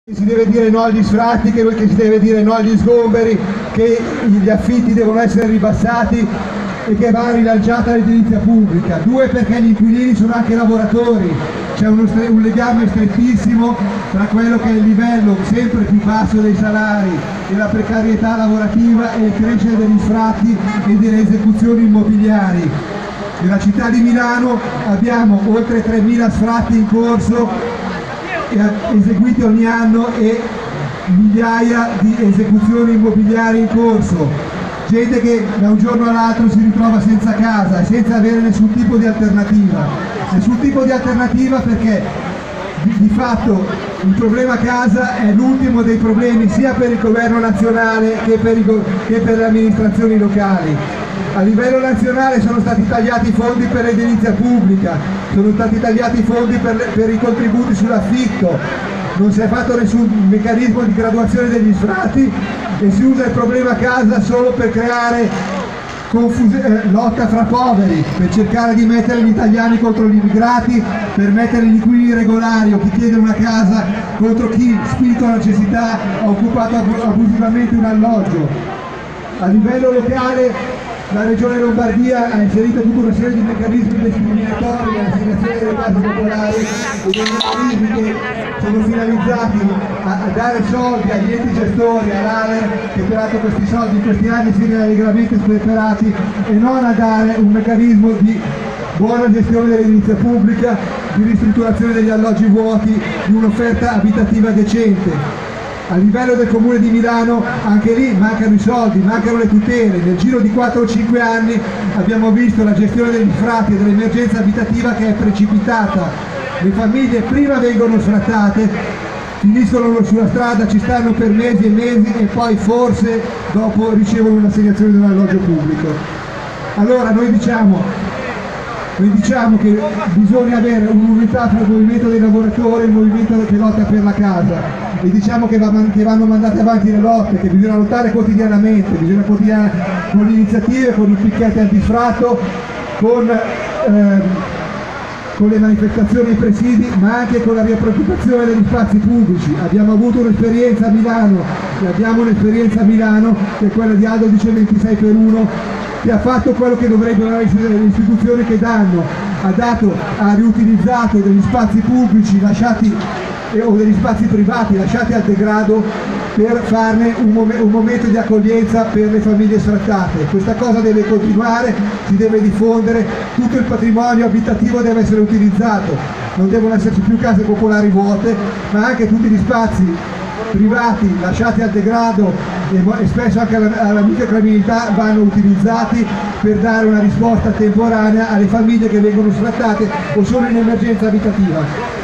Si deve dire no agli sfratti, che si deve dire no agli sgomberi, che gli affitti devono essere ribassati e che va rilanciata l'edilizia pubblica. Due, perché gli inquilini sono anche lavoratori, c'è un legame strettissimo tra quello che è il livello sempre più basso dei salari e la precarietà lavorativa e il crescere degli sfratti e delle esecuzioni immobiliari. Nella città di Milano abbiamo oltre 3.000 sfratti in corso eseguiti ogni anno e migliaia di esecuzioni immobiliari in corso, gente che da un giorno all'altro si ritrova senza casa e senza avere nessun tipo di alternativa, perché di fatto il problema casa è l'ultimo dei problemi sia per il governo nazionale che per le amministrazioni locali. A livello nazionale sono stati tagliati i fondi per l'edilizia pubblica, sono stati tagliati i fondi per i contributi sull'affitto, non si è fatto nessun meccanismo di graduazione degli sfratti e si usa il problema casa solo per creare lotta fra poveri, per cercare di mettere gli italiani contro gli immigrati, per mettere gli inquilini regolari o chi chiede una casa contro chi, spinto alla necessità, ha occupato abusivamente un alloggio. A livello locale la Regione Lombardia ha inserito tutta una serie di meccanismi discriminatori nell'assegnazione delle case popolari e dei meccanismi che sono finalizzati a dare soldi agli enti gestori, all'ALER, che peraltro questi soldi in questi anni si sono allegramente sperperati, e non a dare un meccanismo di buona gestione dell'edilizia pubblica, di ristrutturazione degli alloggi vuoti, di un'offerta abitativa decente. A livello del Comune di Milano anche lì mancano i soldi, mancano le tutele. Nel giro di 4 o 5 anni abbiamo visto la gestione degli sfratti e dell'emergenza abitativa che è precipitata. Le famiglie prima vengono sfrattate, finiscono sulla strada, ci stanno per mesi e mesi e poi forse dopo ricevono un'assegnazione di un alloggio pubblico. Allora noi diciamo che bisogna avere un'unità tra il movimento dei lavoratori e il movimento che lotta per la casa, e diciamo che vanno mandate avanti le lotte, che bisogna lottare quotidianamente, con le iniziative, con i picchetti antisfratto, con le manifestazioni ai presidi, ma anche con la riappropriazione degli spazi pubblici. Abbiamo avuto un'esperienza a Milano, e abbiamo un'esperienza a Milano che è quella di Aldo dice 26 per 1, che ha fatto quello che dovrebbero essere le istituzioni che danno, ha riutilizzato degli spazi pubblici lasciati o degli spazi privati lasciati al degrado per farne un momento di accoglienza per le famiglie sfrattate. Questa cosa deve continuare, si deve diffondere, tutto il patrimonio abitativo deve essere utilizzato, non devono esserci più case popolari vuote, ma anche tutti gli spazi privati lasciati al degrado e spesso anche alla microcriminalità vanno utilizzati per dare una risposta temporanea alle famiglie che vengono sfrattate o sono in emergenza abitativa.